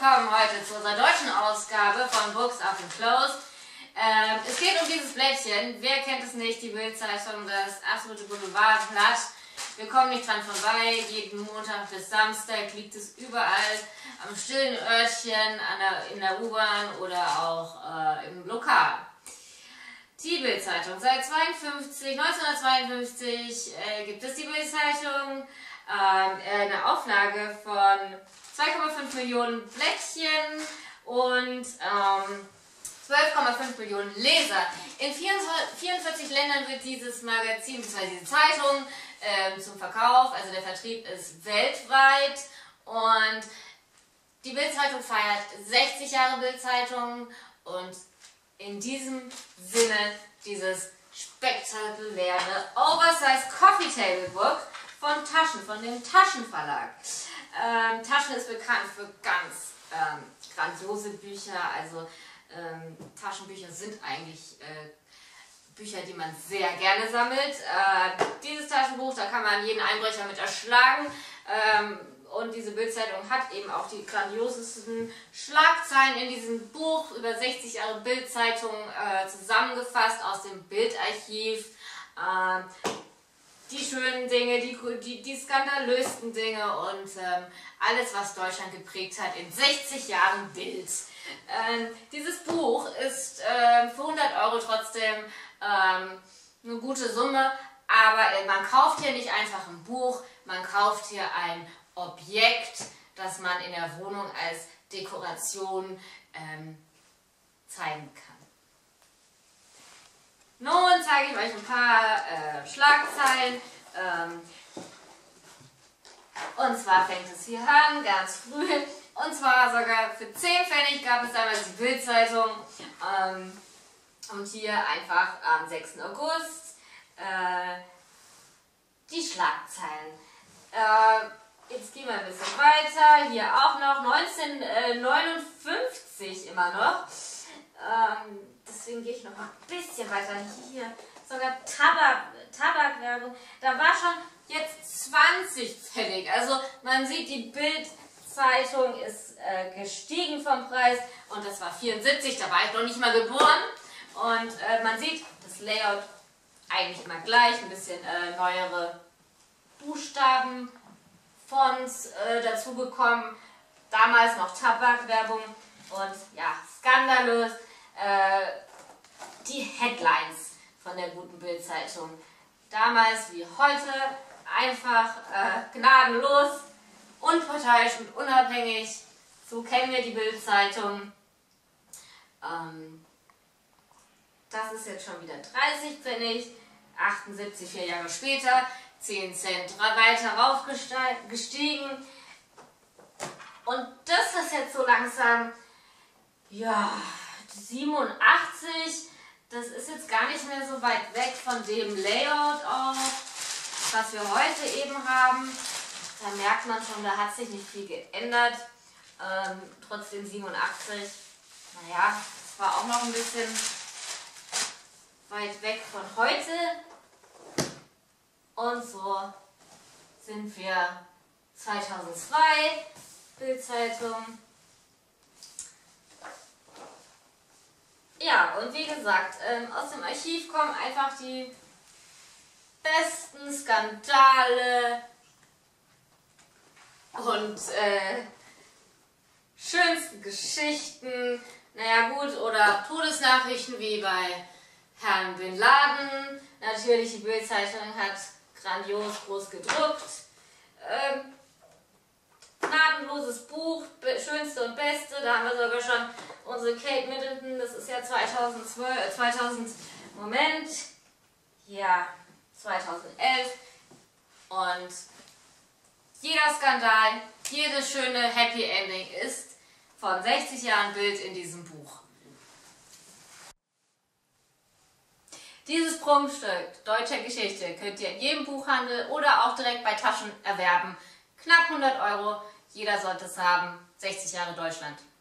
willkommen heute zu unserer deutschen Ausgabe von Books Up and Close. Es geht um dieses Blättchen. Wer kennt es nicht? Die Bild-Zeitung, das absolute Boulevardblatt. Wir kommen nicht dran vorbei. Jeden Montag bis Samstag liegt es überall am stillen Örtchen, in der U-Bahn oder auch im Lokal. Die Bild-Zeitung. Seit 1952 gibt es die Bild-Zeitung. Eine Auflage von 2,5 Millionen Blättchen und 12,5 Millionen Leser. In 44 Ländern wird dieses Magazin bzw. diese Zeitung zum Verkauf, also der Vertrieb ist weltweit, und die Bild-Zeitung feiert 60 Jahre Bild-Zeitung, und in diesem Sinne dieses spektakuläre Oversize Coffee Table Book von dem Taschen-Verlag. Taschen ist bekannt für ganz grandiose Bücher, also Taschenbücher sind eigentlich Bücher, die man sehr gerne sammelt. Dieses Taschenbuch, da kann man jeden Einbrecher mit erschlagen. Und diese Bild-Zeitung hat eben auch die grandiosesten Schlagzeilen in diesem Buch über 60 Jahre Bild-Zeitung zusammengefasst aus dem Bildarchiv. Die schönen Dinge, die skandalösten Dinge und alles, was Deutschland geprägt hat in 60 Jahren Bild. Dieses Buch ist für 100 Euro trotzdem eine gute Summe, aber man kauft hier nicht einfach ein Buch, man kauft hier ein Objekt, das man in der Wohnung als Dekoration zeigen kann. Nun zeige ich euch ein paar Schlagzeilen. Und zwar fängt es hier an, ganz früh. Und zwar sogar für 10 Pfennig gab es damals die Bild-Zeitung. Und hier einfach am 6. August die Schlagzeilen. Jetzt gehen wir ein bisschen weiter. Hier auch noch 1959 immer noch. Deswegen gehe ich noch ein bisschen weiter. Hier sogar Tabakwerbung. Da war schon jetzt 20 Pfennig. Also man sieht, die Bild-Zeitung ist gestiegen vom Preis. Und das war 74, da war ich noch nicht mal geboren. Und man sieht, das Layout eigentlich immer gleich. Ein bisschen neuere Buchstaben, Fonts dazugekommen. Damals noch Tabakwerbung. Und ja, skandalös. Die Headlines von der guten Bild-Zeitung. Damals wie heute einfach gnadenlos, unparteiisch und unabhängig. So kennen wir die Bild-Zeitung. Das ist jetzt schon wieder 30 Pfennig, 78, 4 Jahre später, 10 Cent weiter raufgestiegen. Und das ist jetzt so langsam, ja, 87, das ist jetzt gar nicht mehr so weit weg von dem Layout auch, was wir heute eben haben. Da merkt man schon, da hat sich nicht viel geändert. Trotzdem 87, naja, das war auch noch ein bisschen weit weg von heute. Und so sind wir 2002, Bild-Zeitung. Ja, und wie gesagt, aus dem Archiv kommen einfach die besten Skandale und schönsten Geschichten, naja gut, oder Todesnachrichten wie bei Herrn Bin Laden. Natürlich, die Bild-Zeitung hat grandios groß gedruckt. Gnadenloses Buch, schönste und beste, da haben wir sogar schon unsere Kate Middleton, das ist ja 2011, und jeder Skandal, jedes schöne Happy Ending ist von 60 Jahren Bild in diesem Buch. Dieses Prunkstück deutscher Geschichte könnt ihr in jedem Buchhandel oder auch direkt bei Taschen erwerben. Knapp 100 Euro, jeder sollte es haben. 60 Jahre Deutschland.